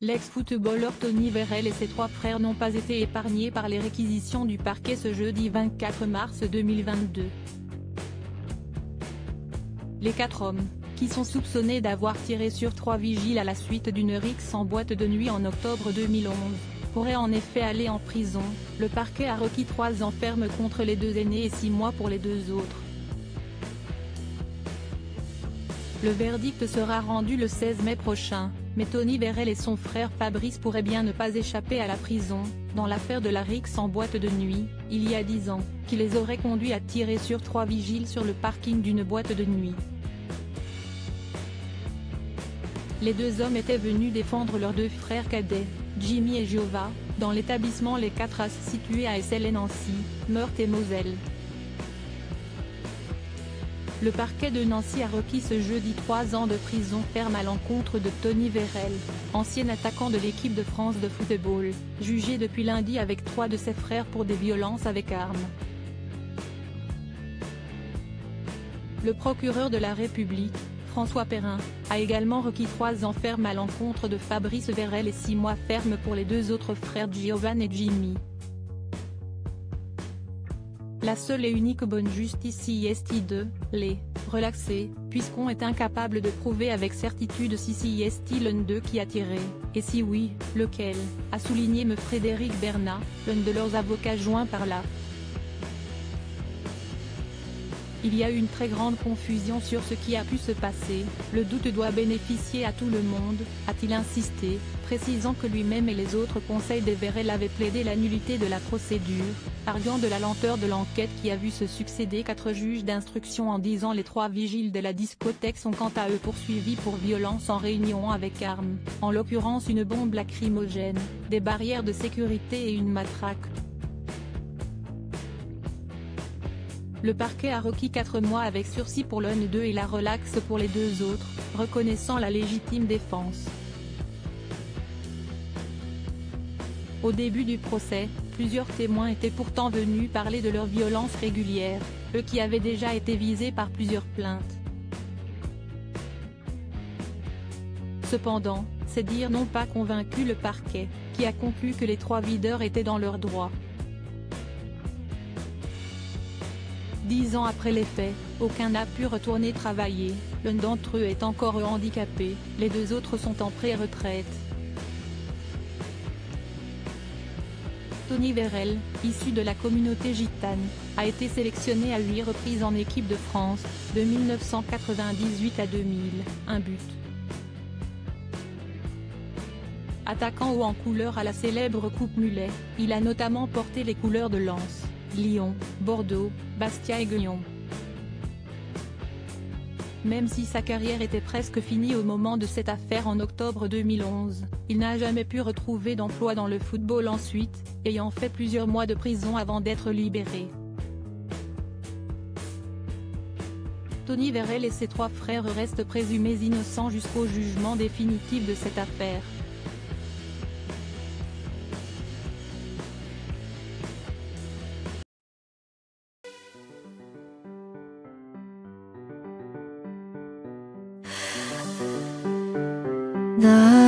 L'ex-footballeur Tony Vérel et ses trois frères n'ont pas été épargnés par les réquisitions du parquet ce jeudi 24 mars 2022. Les quatre hommes, qui sont soupçonnés d'avoir tiré sur trois vigiles à la suite d'une rixe en boîte de nuit en octobre 2011, pourraient en effet aller en prison. Le parquet a requis 3 ans ferme contre les 2 aînés et 6 mois pour les 2 autres. Le verdict sera rendu le 16 mai prochain, mais Tony Vérel et son frère Fabrice pourraient bien ne pas échapper à la prison, dans l'affaire de la rixe en boîte de nuit, il y a 10 ans, qui les aurait conduits à tirer sur 3 vigiles sur le parking d'une boîte de nuit. Les 2 hommes étaient venus défendre leurs 2 frères cadets, Jimmy et Giova, dans l'établissement Les 4 As situé à SLN-Nancy, Meurthe-et-Moselle. Le parquet de Nancy a requis ce jeudi 3 ans de prison ferme à l'encontre de Tony Vérel, ancien attaquant de l'équipe de France de football, jugé depuis lundi avec 3 de ses frères pour des violences avec armes. Le procureur de la République, François Perrin, a également requis 3 ans ferme à l'encontre de Fabrice Vérel et 6 mois ferme pour les 2 autres frères Giovan et Jimmy. La seule et unique bonne justice est de les relaxer, puisqu'on est incapable de prouver avec certitude si est l'un d'eux qui a tiré, et si oui, lequel, a souligné M. Frédéric Bernat, l'un de leurs avocats joints par la. Il y a eu une très grande confusion sur ce qui a pu se passer, le doute doit bénéficier à tout le monde, a-t-il insisté, précisant que lui-même et les autres conseils des Vérel avaient plaidé la nullité de la procédure, arguant de la lenteur de l'enquête qui a vu se succéder 4 juges d'instruction en 10 ans. Les 3 vigiles de la discothèque sont quant à eux poursuivis pour violence en réunion avec armes, en l'occurrence une bombe lacrymogène, des barrières de sécurité et une matraque. Le parquet a requis 4 mois avec sursis pour l'un d'eux et la relaxe pour les 2 autres, reconnaissant la légitime défense. Au début du procès, plusieurs témoins étaient pourtant venus parler de leurs violences régulières, eux qui avaient déjà été visés par plusieurs plaintes. Cependant, ces dires n'ont pas convaincu le parquet, qui a conclu que les 3 videurs étaient dans leurs droits. 10 ans après les faits, aucun n'a pu retourner travailler, l'un d'entre eux est encore handicapé, les 2 autres sont en pré-retraite. Tony Vérel, issu de la communauté gitane, a été sélectionné à 8 reprises en équipe de France, de 1998 à 2000, un but. Attaquant haut en couleur à la célèbre Coupe Mulet, il a notamment porté les couleurs de Lens, Lyon, Bordeaux, Bastia et Guignon. Même si sa carrière était presque finie au moment de cette affaire en octobre 2011, il n'a jamais pu retrouver d'emploi dans le football ensuite, ayant fait plusieurs mois de prison avant d'être libéré. Tony Vérel et ses 3 frères restent présumés innocents jusqu'au jugement définitif de cette affaire. 나